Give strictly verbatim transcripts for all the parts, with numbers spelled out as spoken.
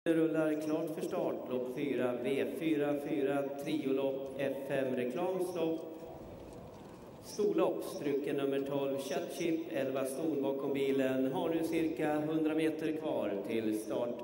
Det rullar klart för start, lopp fyra, V fyra fyra, triolopp, F fem, reklamslopp. Storlopp, strycken nummer tolv, Chatchip, elva ston bakom bilen. Har nu cirka hundra meter kvar till start.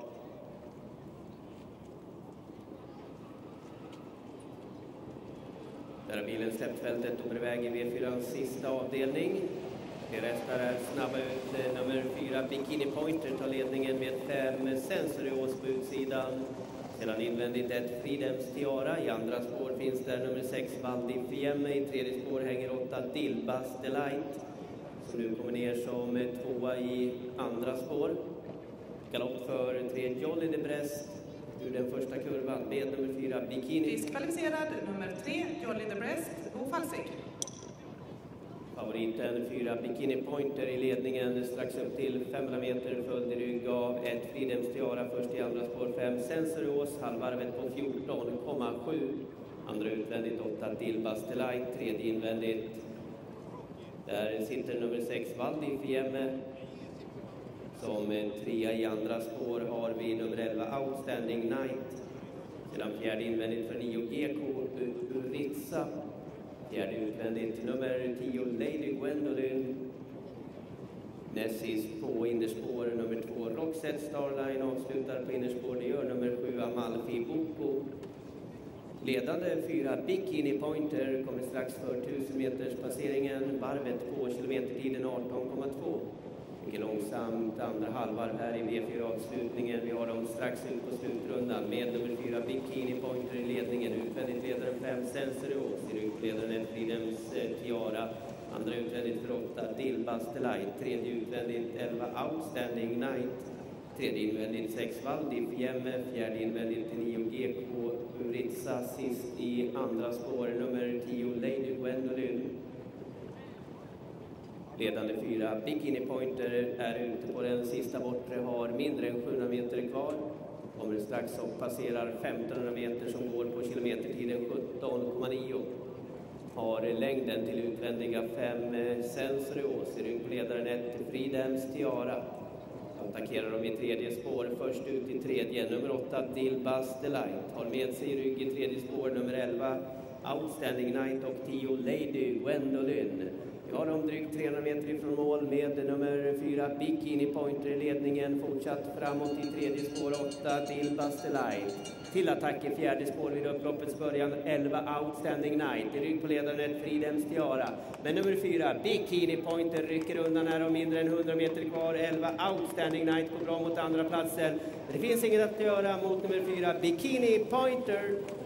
Där har bilen släppt fältet och är iväg i V fyrans sista avdelning. Det restar är snabba ut. Nummer fyra, Bikini Pointer, tar ledningen med fem Sensorios på utsidan. Sedan invändigt ett Fridems Tiara. I andra spår finns där nummer sex, Valdi Fiemme. I tredje spår hänger åtta Dilbas Delight, som nu kommer ner som tvåa i andra spår. Galopp för tre Jolly de Brest ur den första kurvan med nummer fyra, Bikini. Diskvalificerad nummer tre, Jolly de Brest, ofalsig. Favoriten fyra Bikini Pointer i ledningen strax upp till femhundra meter, följd i rygg av ett Fridems Tiara först i andra spår fem Sensorios, halvvarvet på fjorton komma sju. Andra utvändigt åtta Dilbas Delight, tredje invändigt. Där sitter nummer sex Valdi Fiemme. Som trea i andra spår har vi nummer elva Outstanding Night. Sedan fjärde invändigt för nio G K Uritsa. Fjärde utvändigt nummer tio Lady Gwendolyn. Näst sist på innerspår nummer två Roxette Starline, avslutar på innerspår. Det gör nummer sju Amalfi Boko. Ledande fyra Bikini Pointer kommer strax för tusen meters passeringen. Varvet på kilometertiden arton komma två. Mycket långsamt andra halvvarv här i V fyra-avslutningen. Vi har dem strax ut på slutrundan med nummer fyra Bikini Pointer i ledningen. Utvändigt ledaren fem Sensorios, i ryggledaren ett Fridems Tiara. Andra utvändigt för åtta Dilbas Delight. Tredje utvändigt elva Outstanding Night. Tredje invändigt sex Valdi Fiemme. Fjärde invändigt nio G K Uritsa. Sist i andra spår nummer tio Lady Gwendolyn. Ledande fyra Bikini Pointer är ute på den sista bortre, har mindre än sjuhundra meter kvar. Kommer strax och passerar femtonhundra meter som går på kilometertiden sjutton komma nio. Har längden till utvändiga fem Sensorios, i ryggledaren ett Fridems Tiara. Attackerar de i tredje spår, först ut i tredje nummer åtta Dilbas Delight. Har med sig i rygg i tredje spår nummer elva Outstanding Night och tio Lady Gwendolyn. Vi har de drygt trehundra meter ifrån mål med nummer fyra Bikini Pointer i ledningen. Fortsatt framåt i tredje spår åtta Dilbas Delight. Till attack i fjärde spår vid upploppets början elva Outstanding Night. I rygg på ledaren ett Fridems Tiara. Men nummer fyra Bikini Pointer rycker undan här om mindre än hundra meter kvar. elva Outstanding Night går bra mot andra platsen. Men det finns inget att göra mot nummer fyra Bikini Pointer.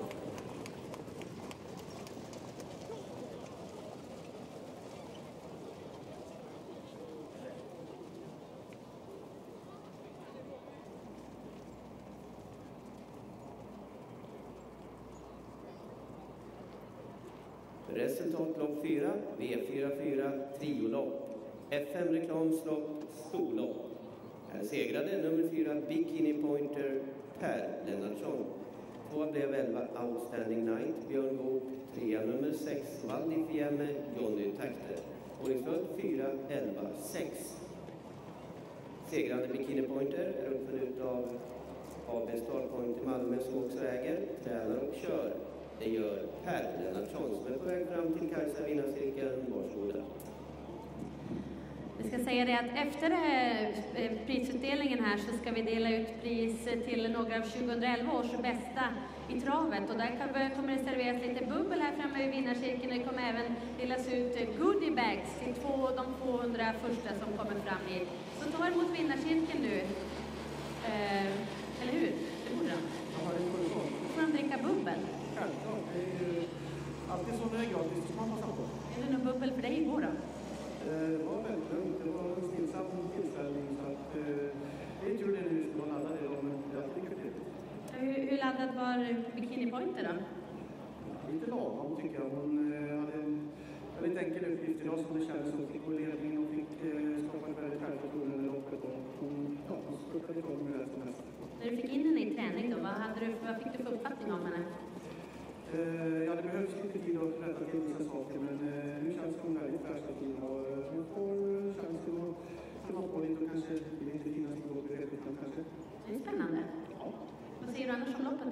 Resultatlopp fyra, V fyra fyra, triolopp, F fem reklamslopp, storlopp. Här segrade nummer fyra Bikini Pointer, Per Lennartsson. Två blev elva Outstanding Night, Björn Goop. Trea nummer sex Valdi Fiemme, Johnny Takter. Ordningsföljd fyra, elva, sex. Segrande Bikini Pointer är uppföljd av A B Starpoint i Malmö, som också äger, tränar och kör. Det gör Per Lennartsson, som är på väg fram till Kajsa vinnarcirkeln. Varsågoda. Vi ska säga det att efter eh, prisutdelningen här så ska vi dela ut pris till några av tjugoelva års bästa i travet. Och där kommer det serveras lite bubbel här framme i vinnarcirkeln. Det kommer även delas ut goodie bags till två, de tvåhundra första som kommer fram i. Så ta emot vinnarcirkeln nu. Eh, eller hur? Det borde de. Då får de dricka bubbel. Självklart, det är ju alltid så när det är gratis som man passar på. Är det någon bubbel för dig igår då? Det var väldigt lugnt, det var en stillsam tillställning, så att det är tur det nu ska man ladda det, men det är alltid lika trevligt. Hur, hur laddad var Bikini Pointer då? Lite lagom tycker jag. Hon hade en väldigt enkel uppgift idag som det kändes som fick gå ledningen och fick skapa ett väldigt självförtroende under loppet. Hon ja, skuttade ifrån med det som helst. När du fick in henne i träning då, vad, hade du, vad fick du för uppfattning om henne? Uh, ja, det behövs lite tid att rätta till vissa saker, men uh, nu känns hon väldigt färsk och fin och uh, hon får chansen att komma på lite och kanske inte finnas i vårt kanske. Det är spännande. Ja.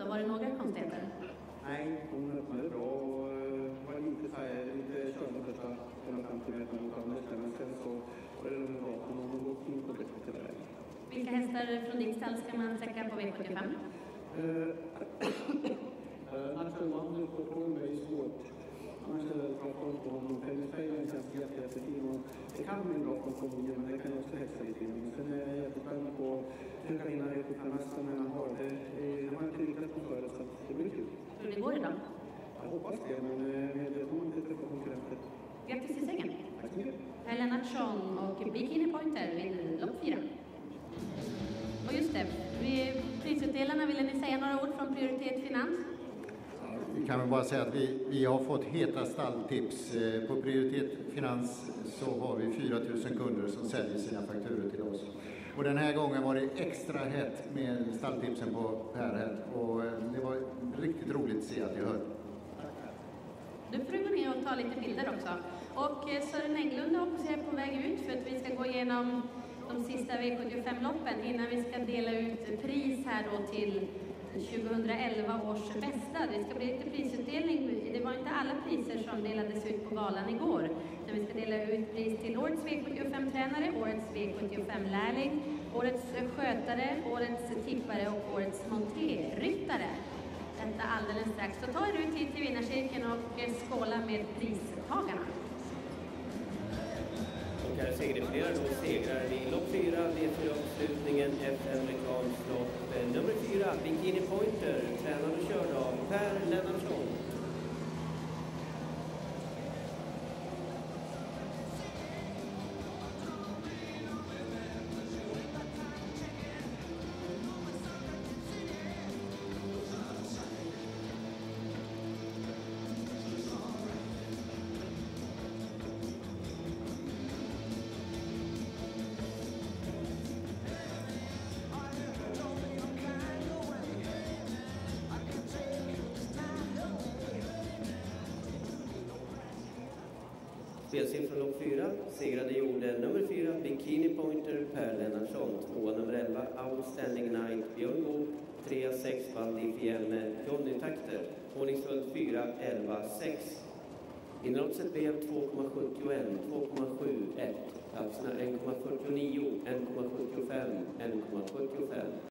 då? Var det några konstigheter? Nej, hon öppnade bra och eh, var lite så här, lite körande första femhundrafemtio meter mot Anders. Men sen så var det nog bra för hon gått in på bättre till det. Vilka hästar från ditt stall ska man sträcka på V sjuttiofem? Nationalmannen på Holmberg är svårt. Annars är det bra koll på honom. Penny Spejlen känns jätte, jättefin. Och det kan bli en bra konstruktion, men det kan ju också häxa lite grann. Sen är jag jättespänd på att försöka vinna V sjuttiofem-mästaren när han har det. Det har jag inte lyckats på förut, så det blir kul. Tror du det går idag? Jag hoppas det, men jag tror inte det är konkurrenter. Grattis till segern! Tack så mycket! Herr Lennartsson och Bikini Pointer vinner lopp fyra. Och just det, vi prisutdelarna, ville ni säga några ord från Prioritet Finans? Vi kan väl bara säga att vi, vi har fått heta stalltips. På Prioritet Finans så har vi fyra tusen kunder som säljer sina fakturor till oss. Och den här gången var det extra hett med stalltipsen på Per här. Och det var riktigt roligt att se att jag hörde. Du får gå ner och ta lite bilder också. Och Sören Englund hoppas jag är på väg ut för att vi ska gå igenom de sista V sjuttiofem-loppen innan vi ska dela ut pris här då till tjugohundraelva års bästa. Det ska bli lite prisutdelning. Det var inte alla priser som delades ut på galan igår. Men vi ska dela ut pris till årets V sjuttiofem-tränare, årets V sjuttiofem-lärling, årets skötare, årets tippare och årets monterryttare. Detta alldeles strax. Så ta er ut hit till vinnarcirkeln och skåla med pristagarna. Och här segerifierar då segrar i lopp fyra, V fyra-avslutningen efter amerikanskt lopp. Nummer fyra, Bikini Pointer, tränad och körd av Per Lennartsson. Spelsiffran lopp fyra, segrade gjorde nummer fyra, Bikini Pointer, Per Lennartsson. Tvåa nummer elva, Outstanding Night, Björn Goop. Trea, sex, Valdi Fiemme, Johnny Takter. Ordningsföljd fyra, elva, sex. Inrådset blev två komma sjuttioett, två komma sjuttioett. Platserna en komma fyrtionio, en komma sjuttiofem, en komma sjuttiofem.